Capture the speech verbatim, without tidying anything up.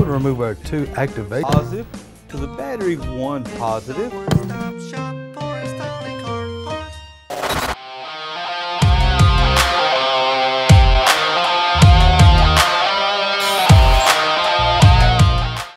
going to remove our two activators. Positive to the battery one positive.